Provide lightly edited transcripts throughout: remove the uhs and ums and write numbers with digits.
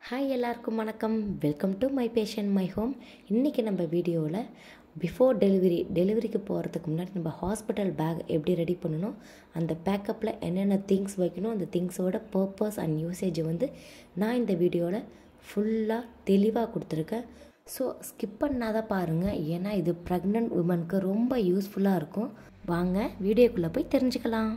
Hi எல்லாருக்கும் வணக்கம். Welcome to my passion my home. இன்றைக்கி நம்ம வீடியோவில் பிஃபோர் டெலிவரிக்கு போகிறதுக்கு முன்னாடி நம்ம ஹாஸ்பிட்டல் பேக் எப்படி ரெடி பண்ணணும், அந்த பேக்கப்பில் என்னென்ன திங்ஸ் வைக்கணும், அந்த திங்ஸோட பர்பஸ் அண்ட் யூசேஜை நான் இந்த வீடியோவில் ஃபுல்லாக தெளிவாக கொடுத்துருக்கேன். ஸோ ஸ்கிப் பண்ணாதான் பாருங்கள், ஏன்னா இது ப்ரெக்னென்ட் உமனுக்கு ரொம்ப யூஸ்ஃபுல்லாக இருக்கும். வாங்க வீடியோக்குள்ளே போய் தெரிஞ்சுக்கலாம்.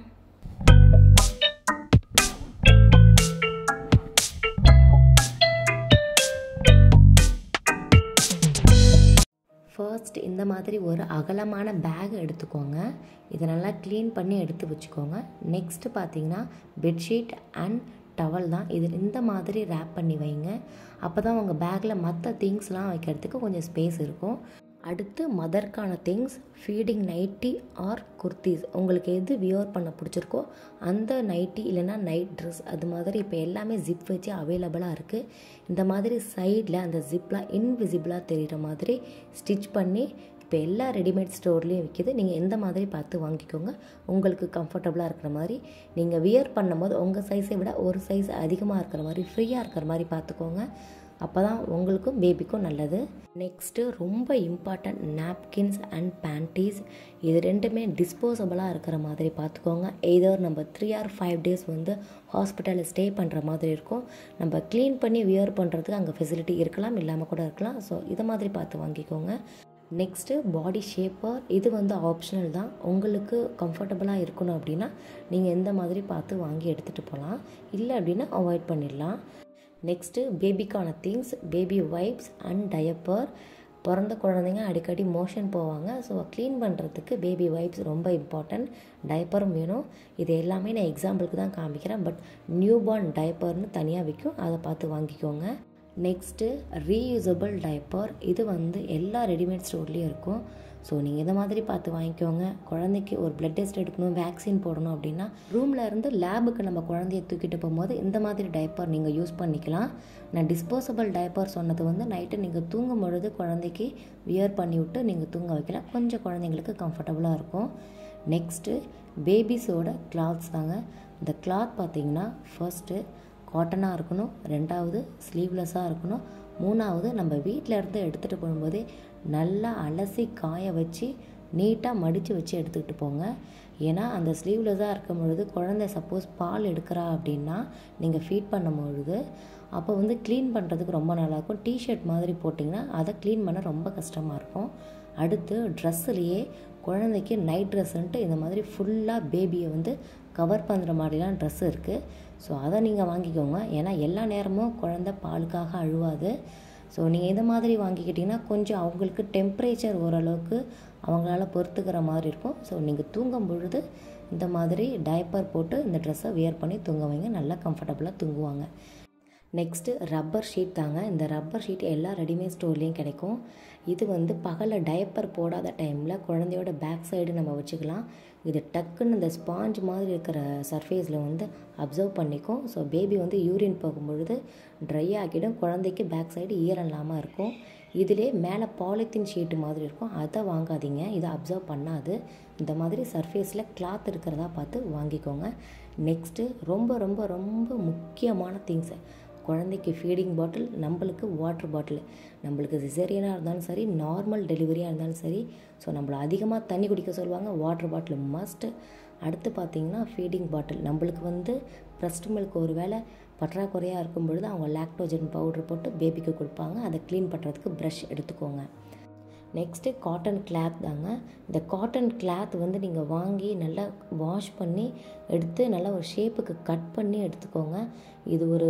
ஃபர்ஸ்ட் இந்த மாதிரி ஒரு அகலமான பேக் எடுத்துக்கோங்க. இதை நல்லா க்ளீன் பண்ணி எடுத்து வச்சுக்கோங்க. நெக்ஸ்ட்டு பார்த்தீங்கன்னா பெட்ஷீட் அண்ட் டவல் தான். இது இந்த மாதிரி ரேப் பண்ணி வைங்க. அப்போ தான் உங்கள் பேக்கில் மற்ற திங்ஸ்லாம் வைக்கிறதுக்கு கொஞ்சம் ஸ்பேஸ் இருக்கும். அடுத்து மதர்க்கான things, feeding nighty or kurtis, உங்களுக்கு எது வியர் பண்ண பிடிச்சிருக்கோ அந்த நைட்டி இல்லைனா நைட் ட்ரெஸ், அது மாதிரி இப்போ எல்லாமே ஜிப் வச்சு அவைலபிளாக இருக்குது. இந்த மாதிரி சைடில் அந்த ஜிப்லாம் இன்விசிபிளாக தெரிகிற மாதிரி ஸ்டிச் பண்ணி இப்போ எல்லா ரெடிமேட் ஸ்டோர்லேயும் விற்கிது. நீங்கள் எந்த மாதிரி பார்த்து வாங்கிக்கோங்க, உங்களுக்கு கம்ஃபர்டபுளாக இருக்கிற மாதிரி. நீங்கள் வியர் பண்ணும்போது உங்கள் சைஸை விட ஒரு சைஸ் அதிகமாக இருக்கிற மாதிரி, ஃப்ரீயாக இருக்கிற மாதிரி பார்த்துக்கோங்க. அப்போ தான் உங்களுக்கும் பேபிக்கும் நல்லது. நெக்ஸ்ட்டு ரொம்ப இம்பார்ட்டண்ட் நாப்கின்ஸ் அண்ட் பேண்டீஸ், இது ரெண்டுமே டிஸ்போசபிளாக இருக்கிற மாதிரி பார்த்துக்கோங்க. எய்தர் நம்ம 3 or 5 days ஹாஸ்பிட்டலில் ஸ்டே பண்ணுற மாதிரி இருக்கும். நம்ம க்ளீன் பண்ணி வியர் பண்ணுறதுக்கு அங்கே ஃபெசிலிட்டி இருக்கலாம், இல்லாமல் கூட இருக்கலாம். ஸோ இதை மாதிரி பார்த்து வாங்கிக்கோங்க. நெக்ஸ்ட்டு பாடி ஷேப்பர், இது ஆப்ஷனல் தான். உங்களுக்கு கம்ஃபர்டபுளாக இருக்கணும் அப்படின்னா நீங்கள் எந்த மாதிரி பார்த்து வாங்கி எடுத்துகிட்டு போகலாம், இல்லை அப்படின்னா அவாய்ட் பண்ணிடலாம். நெக்ஸ்ட்டு பேபிக்கான things, baby wipes and diaper. பிறந்த குழந்தைங்க அடிக்கடி மோஷன் போவாங்க. ஸோ க்ளீன் பண்ணுறதுக்கு பேபி வைப்ஸ் ரொம்ப இம்பார்ட்டன்ட். டயப்பரும் வேணும். இது எல்லாமே நான் எக்ஸாம்பிளுக்கு தான் காமிக்கிறேன். பட் நியூ பார்ன் டயப்பர்னு தனியாக விற்கும், அதை பார்த்து வாங்கிக்கோங்க. நெக்ஸ்ட்டு ரீயூசபிள் டயப்பர், இது எல்லா ரெடிமேட் ஸ்டோர்லேயும் இருக்கும். ஸோ நீங்கள் இந்த மாதிரி பார்த்து வாங்கிக்கோங்க. குழந்தைக்கு ஒரு பிளட் டெஸ்ட் எடுக்கணும், வேக்சின் போடணும் அப்படின்னா ரூமில் இருந்து லேபுக்கு நம்ம குழந்தைய தூக்கிட்டு போகும்போது இந்த மாதிரி டயப்பர் நீங்கள் யூஸ் பண்ணிக்கலாம். நான் டிஸ்போசபிள் டயப்பர் சொன்னது நைட்டு நீங்கள் தூங்கும் பொழுது குழந்தைக்கு வியர் பண்ணி விட்டு நீங்கள் தூங்க வைக்கலாம். கொஞ்சம் குழந்தைங்களுக்கு கம்ஃபர்டபுளாக இருக்கும். நெக்ஸ்ட்டு பேபிஸோட கிளாத்ஸ் தாங்க. இந்த கிளாத் பார்த்திங்கன்னா ஃபர்ஸ்ட்டு காட்டனாக இருக்கணும், ரெண்டாவது ஸ்லீவ்லெஸ்ஸாக இருக்கணும், மூணாவது நம்ம வீட்டில் இருந்து எடுத்துகிட்டு போகும்போதே நல்லா அலசி காய வச்சு நீட்டாக மடித்து வச்சு எடுத்துக்கிட்டு போங்க. ஏன்னா அந்த ஸ்லீவ்லெஸ்ஸாக இருக்கும் பொழுது குழந்தை சப்போஸ் பால் எடுக்கிறா அப்படின்னா நீங்கள் ஃபீட் பண்ணும் பொழுது அப்போ க்ளீன் பண்ணுறதுக்கு ரொம்ப நல்லாயிருக்கும். டிஷர்ட் மாதிரி போட்டிங்கன்னா அதை க்ளீன் பண்ண ரொம்ப கஷ்டமாக இருக்கும். அடுத்து ட்ரெஸ்ஸுலேயே குழந்தைக்கு நைட் ட்ரெஸ்ஸுன்ட்டு இந்த மாதிரி ஃபுல்லாக பேபியை கவர் பண்ணுற மாதிரிலாம் ட்ரெஸ் இருக்குது. ஸோ அதை நீங்கள் வாங்கிக்கோங்க. ஏன்னா எல்லா நேரமும் குழந்தை பாலுக்காக அழுவாது. ஸோ நீங்கள் இந்த மாதிரி வாங்கிக்கிட்டிங்கன்னா கொஞ்சம் அவங்களுக்கு டெம்ப்ரேச்சர் ஓரளவுக்கு அவங்களால பொறுத்துக்கிற மாதிரி இருக்கும். ஸோ நீங்கள் தூங்கும் பொழுது இந்த மாதிரி டயப்பர் போட்டு இந்த ட்ரெஸ்ஸை வியர் பண்ணி தூங்க வைங்க, நல்லா கம்ஃபர்டபுளாக தூங்குவாங்க. நெக்ஸ்ட்டு ரப்பர் ஷீட் தாங்க. இந்த ரப்பர் ஷீட் எல்லா ரெடிமேட் ஸ்டோர்லேயும் கிடைக்கும். இது பகலில் டயப்பர் போடாத டைமில் குழந்தையோட பேக் சைடு நம்ம வச்சுக்கலாம். இது டக்குன்னு இந்த ஸ்பாஞ்ச் மாதிரி இருக்கிற சர்ஃபேஸில் அப்சர்வ் பண்ணிக்கும். ஸோ பேபி யூரின் போகும்பொழுது ட்ரை ஆக்கிடும், குழந்தைக்கு பேக் சைடு ஈரம் இல்லாமல் இருக்கும். இதிலே மேலே பாலித்தீன் ஷீட்டு மாதிரி இருக்கும், அதை வாங்காதீங்க, இதை அப்சர்வ் பண்ணாது. இந்த மாதிரி சர்ஃபேஸில் கிளாத் இருக்கிறதா பார்த்து வாங்கிக்கோங்க. நெக்ஸ்ட்டு ரொம்ப ரொம்ப ரொம்ப முக்கியமான திங்ஸு, குழந்தைக்கு ஃபீடிங் பாட்டில், நம்மளுக்கு வாட்டர் பாட்டில். நம்மளுக்கு சிசேரியனாக இருந்தாலும் சரி, நார்மல் டெலிவரியாக இருந்தாலும் சரி, ஸோ நம்மளை அதிகமாக தண்ணி குடிக்க சொல்லுவாங்க. Water bottle must. அடுத்து பார்த்திங்கன்னா ஃபீடிங் பாட்டில், நம்மளுக்கு பிரஸ்ட் மில்க் ஒரு வேளை பற்றாக்குறையாக இருக்கும் பொழுது அவங்க லாக்டோஜன் பவுடர் போட்டு பேபிக்கு கொடுப்பாங்க. அதை க்ளீன் பண்ணுறதுக்கு ப்ரஷ் எடுத்துக்கோங்க. நெக்ஸ்ட்டு காட்டன் கிளாத் தாங்க. இந்த காட்டன் கிளாத் நீங்கள் வாங்கி நல்லா வாஷ் பண்ணி எடுத்து நல்லா ஒரு ஷேப்புக்கு கட் பண்ணி எடுத்துக்கோங்க. இது ஒரு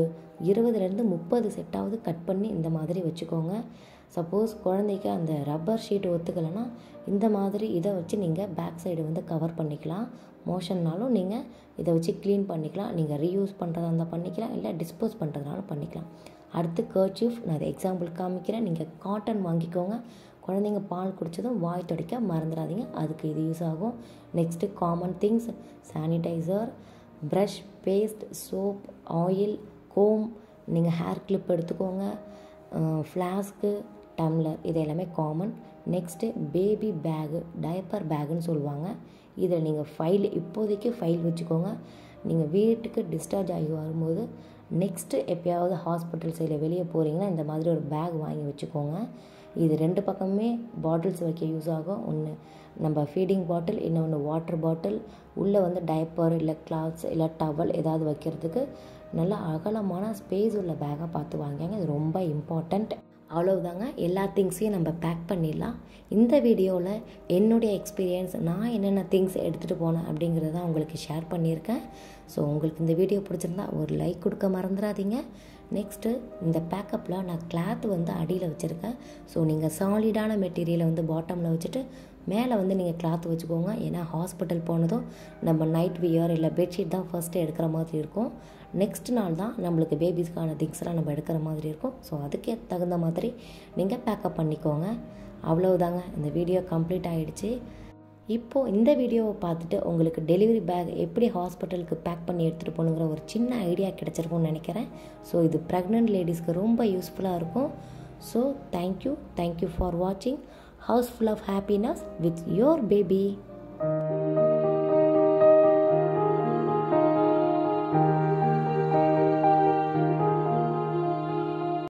20-30 செட்டாவது கட் பண்ணி இந்த மாதிரி வச்சுக்கோங்க. சப்போஸ் குழந்தைக்கு அந்த ரப்பர் ஷீட் ஒத்துக்கலைன்னா இந்த மாதிரி இதை வச்சு நீங்கள் பேக் சைடு கவர் பண்ணிக்கலாம். மோஷன்னாலும் நீங்கள் இதை வச்சு க்ளீன் பண்ணிக்கலாம். நீங்கள் ரீயூஸ் பண்ணுறதா இருந்தால் பண்ணிக்கலாம், இல்லை டிஸ்போஸ் பண்ணுறதுனாலும் பண்ணிக்கலாம். அடுத்து கர்ச்சீஃப், நான் அதை எக்ஸாம்பிள் காமிக்கிறேன். நீங்கள் காட்டன் வாங்கிக்கோங்க. குழந்தைங்க பால் குடித்ததும் வாய் துடைக்க மறந்துடாதீங்க, அதுக்கு இது யூஸ் ஆகும். Next common things, sanitiser, brush, paste, soap, oil, comb, நீங்கள் ஹேர் கிளிப் எடுத்துக்கோங்க, ஃப்ளாஸ்க்கு, டம்ளர், இது எல்லாமே common. Next baby bag, diaper பேகுன்னு சொல்லுவாங்க. இதில் நீங்கள் இப்போதைக்கு ஃபைல் வச்சுக்கோங்க. நீங்கள் வீட்டுக்கு டிஸ்சார்ஜ் ஆகி வரும்போது நெக்ஸ்ட்டு எப்போயாவது ஹாஸ்பிட்டல் சைடில் வெளியே போகிறீங்கன்னா இந்த மாதிரி ஒரு பேக் வாங்கி வச்சுக்கோங்க. இது 2 பக்கமே பாட்டில்ஸ் வைக்க யூஸ் ஆகும். ஒன்று நம்ம ஃபீடிங் பாட்டில், இன்னொன்று வாட்டர் பாட்டில், உள்ளே வந்து டைப்பர் இல்லை கிளாத்ஸ் இல்லை டவல் ஏதாவது வைக்கிறதுக்கு நல்லா அகலமான ஸ்பேஸ் உள்ள பேக்காக பார்த்து வாங்கிங்க. இது ரொம்ப இம்பார்ட்டண்ட். அவ்வளவுதாங்க, எல்லா திங்ஸையும் நம்ம பேக் பண்ணிடலாம். இந்த வீடியோவில் என்னுடைய எக்ஸ்பீரியன்ஸ், நான் என்னென்ன திங்ஸ் எடுத்துகிட்டு போனேன் அப்படிங்கிறத உங்களுக்கு ஷேர் பண்ணியிருக்கேன். ஸோ உங்களுக்கு இந்த வீடியோ பிடிச்சிருந்தா ஒரு லைக் கொடுக்க மறந்துடாதீங்க. நெக்ஸ்ட்டு இந்த பேக்கப்பில் நான் கிளாத் வந்து அடியில் வச்சுருக்கேன். ஸோ நீங்கள் சாலிடான மெட்டீரியலை வந்து பாட்டமில் வச்சுட்டு மேலே வந்து நீங்கள் கிளாத் வச்சுக்கோங்க. ஏன்னா ஹாஸ்பிட்டல் போனதும் நம்ம நைட் வியர் இல்லை பெட்ஷீட் தான் ஃபஸ்ட்டு எடுக்கிற மாதிரி இருக்கும். நெக்ஸ்ட் நாள் தான் நம்மளுக்கு பேபிஸ்க்கான திங்ஸ்லாம் நம்ம எடுக்கிற மாதிரி இருக்கும். ஸோ அதுக்கே தகுந்த மாதிரி நீங்கள் பேக்கப் பண்ணிக்கோங்க. அவ்வளவுதாங்க, இந்த வீடியோ கம்ப்ளீட் ஆகிடுச்சு. இப்போது இந்த வீடியோவை பார்த்துட்டு உங்களுக்கு டெலிவரி பேக் எப்படி ஹாஸ்பிட்டலுக்கு பேக் பண்ணி எடுத்துகிட்டு போகணுங்கிற ஒரு சின்ன ஐடியா கிடச்சிருக்கும்னு நினைக்கிறேன். ஸோ இது ப்ரெக்னென்ட் லேடிஸ்க்கு ரொம்ப யூஸ்ஃபுல்லாக இருக்கும். ஸோ தேங்க்யூ ஃபார் வாட்சிங். House full of happiness with your baby.